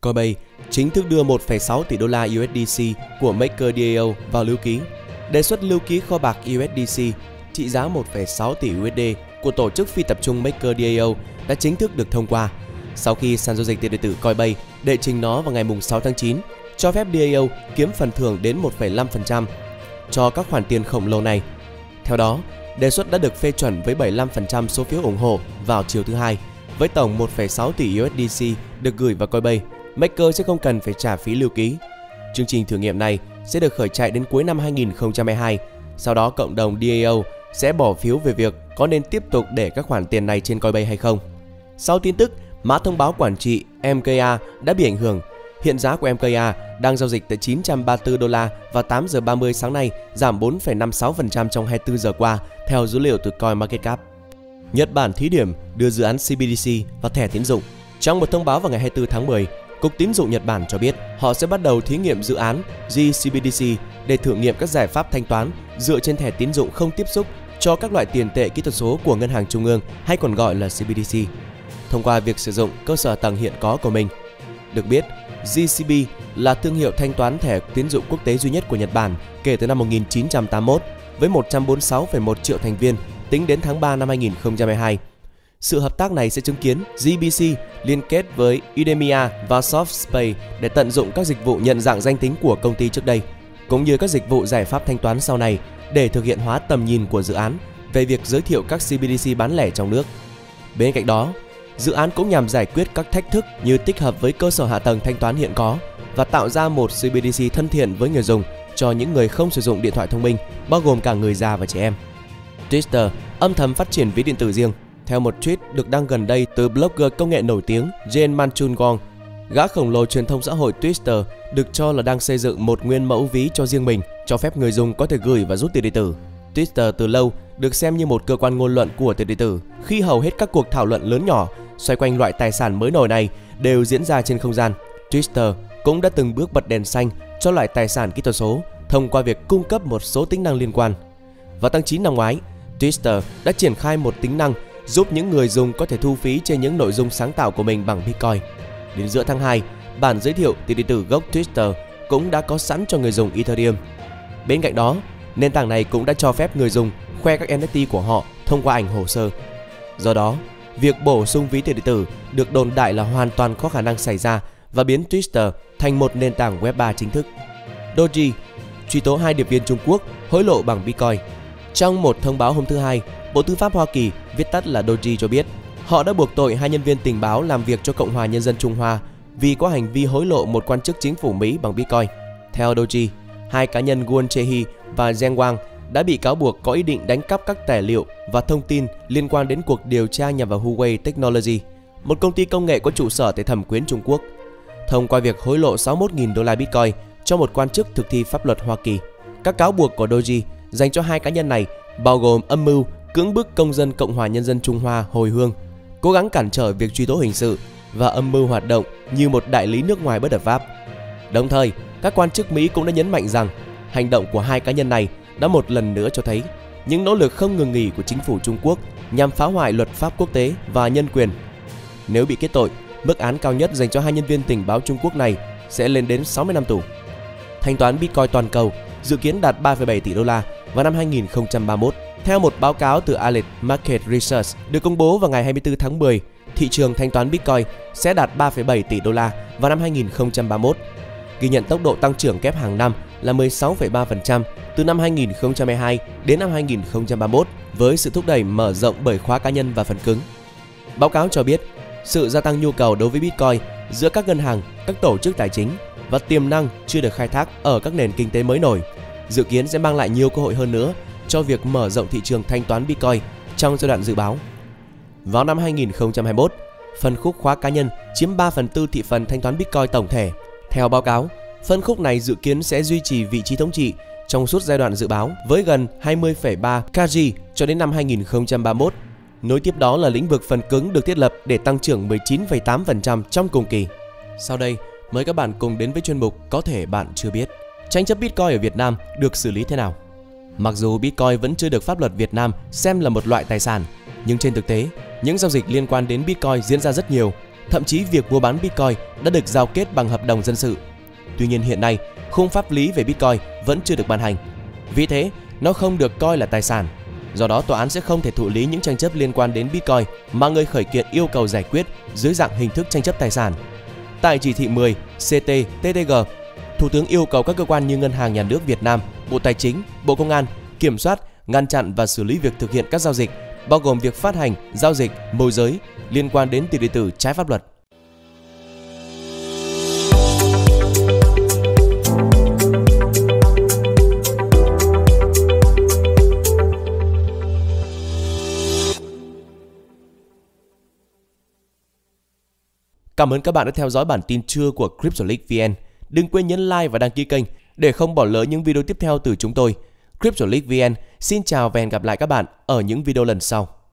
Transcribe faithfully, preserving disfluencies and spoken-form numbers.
Coinbase chính thức đưa một phẩy sáu tỷ đô la u ét đê xê của MakerDAO vào lưu ký. Đề xuất lưu ký kho bạc u ét đê xê trị giá một phẩy sáu tỷ u ét đê của tổ chức phi tập trung MakerDAO đã chính thức được thông qua sau khi sàn giao dịch tiền điện tử Coinbase đệ trình nó vào ngày sáu tháng chín, cho phép đê a o kiếm phần thưởng đến một phẩy năm phần trăm cho các khoản tiền khổng lồ này. Theo đó, đề xuất đã được phê chuẩn với bảy mươi lăm phần trăm số phiếu ủng hộ vào chiều thứ Hai, với tổng một phẩy sáu tỷ u ét đê xê được gửi vào Coinbase. Maker sẽ không cần phải trả phí lưu ký. Chương trình thử nghiệm này sẽ được khởi chạy đến cuối năm hai nghìn không trăm hai mươi hai. Sau đó, cộng đồng đê a o sẽ bỏ phiếu về việc có nên tiếp tục để các khoản tiền này trên Coinbase hay không. Sau tin tức, mã thông báo quản trị em ca a đã bị ảnh hưởng. Hiện giá của em ca a đang giao dịch tại chín trăm ba mươi tư đô la vào tám giờ ba mươi sáng nay, giảm bốn phẩy năm mươi sáu phần trăm trong hai mươi tư giờ qua, theo dữ liệu từ CoinMarketCap. Nhật Bản thí điểm đưa dự án xê bê đê xê vào thẻ tín dụng. Trong một thông báo vào ngày hai mươi tư tháng mười, Cục Tín dụng Nhật Bản cho biết họ sẽ bắt đầu thí nghiệm dự án giê xê bê đê xê để thử nghiệm các giải pháp thanh toán dựa trên thẻ tín dụng không tiếp xúc cho các loại tiền tệ kỹ thuật số của Ngân hàng Trung ương, hay còn gọi là xê bê đê xê, thông qua việc sử dụng cơ sở hạ tầng hiện có của mình. Được biết, giê xê bê là thương hiệu thanh toán thẻ tín dụng quốc tế duy nhất của Nhật Bản kể từ năm một nghìn chín trăm tám mươi mốt, với một trăm bốn mươi sáu phẩy một triệu thành viên tính đến tháng ba năm hai nghìn không trăm hai mươi hai. Sự hợp tác này sẽ chứng kiến giê bê xê liên kết với Udemia và SoftPay để tận dụng các dịch vụ nhận dạng danh tính của công ty trước đây, cũng như các dịch vụ giải pháp thanh toán sau này để thực hiện hóa tầm nhìn của dự án về việc giới thiệu các xê bê đê xê bán lẻ trong nước. Bên cạnh đó, dự án cũng nhằm giải quyết các thách thức như tích hợp với cơ sở hạ tầng thanh toán hiện có và tạo ra một xê bê đê xê thân thiện với người dùng cho những người không sử dụng điện thoại thông minh, bao gồm cả người già và trẻ em. Twitter âm thầm phát triển ví điện tử riêng. Theo một tweet được đăng gần đây từ blogger công nghệ nổi tiếng Jane Manchungong, gã khổng lồ truyền thông xã hội Twitter được cho là đang xây dựng một nguyên mẫu ví cho riêng mình, cho phép người dùng có thể gửi và rút tiền điện tử. Twitter từ lâu được xem như một cơ quan ngôn luận của tiền điện tử, khi hầu hết các cuộc thảo luận lớn nhỏ xoay quanh loại tài sản mới nổi này đều diễn ra trên không gian. Twitter cũng đã từng bước bật đèn xanh cho loại tài sản kỹ thuật số thông qua việc cung cấp một số tính năng liên quan. Vào tháng chín năm ngoái, Twitter đã triển khai một tính năng giúp những người dùng có thể thu phí trên những nội dung sáng tạo của mình bằng Bitcoin. Đến giữa tháng hai, bản giới thiệu tiền điện tử gốc Twitter cũng đã có sẵn cho người dùng Ethereum. Bên cạnh đó, nền tảng này cũng đã cho phép người dùng khoe các en ép tê của họ thông qua ảnh hồ sơ. Do đó, việc bổ sung ví tiền điện tử được đồn đại là hoàn toàn có khả năng xảy ra và biến Twitter thành một nền tảng web ba chính thức. Doji truy tố hai điệp viên Trung Quốc hối lộ bằng Bitcoin. Trong một thông báo hôm thứ Hai, Bộ Tư pháp Hoa Kỳ, viết tắt là Doji, cho biết họ đã buộc tội hai nhân viên tình báo làm việc cho Cộng hòa Nhân dân Trung Hoa vì có hành vi hối lộ một quan chức chính phủ Mỹ bằng Bitcoin. Theo Doji, hai cá nhân Won Che-hee và Zheng Wang đã bị cáo buộc có ý định đánh cắp các tài liệu và thông tin liên quan đến cuộc điều tra nhằm vào Huawei Technology, một công ty công nghệ có trụ sở tại Thẩm Quyến, Trung Quốc, thông qua việc hối lộ sáu mươi mốt nghìn đô la Bitcoin cho một quan chức thực thi pháp luật Hoa Kỳ. Các cáo buộc của Doji dành cho hai cá nhân này bao gồm âm mưu cưỡng bức công dân Cộng hòa Nhân dân Trung Hoa hồi hương, cố gắng cản trở việc truy tố hình sự và âm mưu hoạt động như một đại lý nước ngoài bất hợp pháp. Đồng thời, các quan chức Mỹ cũng đã nhấn mạnh rằng hành động của hai cá nhân này đã một lần nữa cho thấy những nỗ lực không ngừng nghỉ của chính phủ Trung Quốc nhằm phá hoại luật pháp quốc tế và nhân quyền. Nếu bị kết tội, mức án cao nhất dành cho hai nhân viên tình báo Trung Quốc này sẽ lên đến sáu mươi năm tù. Thanh toán Bitcoin toàn cầu dự kiến đạt ba phẩy bảy tỷ đô la vào năm hai nghìn không trăm ba mươi mốt. Theo một báo cáo từ Alert Market Research được công bố vào ngày hai mươi tư tháng mười, thị trường thanh toán Bitcoin sẽ đạt ba phẩy bảy tỷ đô la vào năm hai nghìn không trăm ba mươi mốt, ghi nhận tốc độ tăng trưởng kép hàng năm là mười sáu phẩy ba phần trăm từ năm hai nghìn không trăm hai mươi hai đến năm hai nghìn không trăm ba mươi mốt, với sự thúc đẩy mở rộng bởi khóa cá nhân và phần cứng. Báo cáo cho biết, sự gia tăng nhu cầu đối với Bitcoin giữa các ngân hàng, các tổ chức tài chính và tiềm năng chưa được khai thác ở các nền kinh tế mới nổi dự kiến sẽ mang lại nhiều cơ hội hơn nữa cho việc mở rộng thị trường thanh toán Bitcoin trong giai đoạn dự báo. Vào năm hai nghìn không trăm hai mươi mốt, phân khúc khóa cá nhân chiếm ba phần tư thị phần thanh toán Bitcoin tổng thể. Theo báo cáo, phân khúc này dự kiến sẽ duy trì vị trí thống trị trong suốt giai đoạn dự báo với gần hai mươi phẩy ba ca gi cho đến năm hai nghìn không trăm ba mươi mốt. Nối tiếp đó là lĩnh vực phần cứng được thiết lập để tăng trưởng mười chín phẩy tám phần trăm trong cùng kỳ. Sau đây, mời các bạn cùng đến với chuyên mục Có thể bạn chưa biết. Tranh chấp Bitcoin ở Việt Nam được xử lý thế nào? Mặc dù Bitcoin vẫn chưa được pháp luật Việt Nam xem là một loại tài sản, nhưng trên thực tế, những giao dịch liên quan đến Bitcoin diễn ra rất nhiều. thậm chí việc mua bán Bitcoin đã được giao kết bằng hợp đồng dân sự. Tuy nhiên hiện nay, khung pháp lý về Bitcoin vẫn chưa được ban hành. Vì thế, nó không được coi là tài sản. Do đó, tòa án sẽ không thể thụ lý những tranh chấp liên quan đến Bitcoin mà người khởi kiện yêu cầu giải quyết dưới dạng hình thức tranh chấp tài sản. Tại chỉ thị mười C T T T G, Thủ tướng yêu cầu các cơ quan như Ngân hàng Nhà nước Việt Nam, Bộ Tài chính, Bộ Công an kiểm soát, ngăn chặn và xử lý việc thực hiện các giao dịch, bao gồm việc phát hành, giao dịch, môi giới liên quan đến tiền điện tử trái pháp luật. Cảm ơn các bạn đã theo dõi bản tin trưa của Cryptoleague vê en. Đừng quên nhấn like và đăng ký kênh để không bỏ lỡ những video tiếp theo từ chúng tôi. Cryptoleague vê en xin chào và hẹn gặp lại các bạn ở những video lần sau.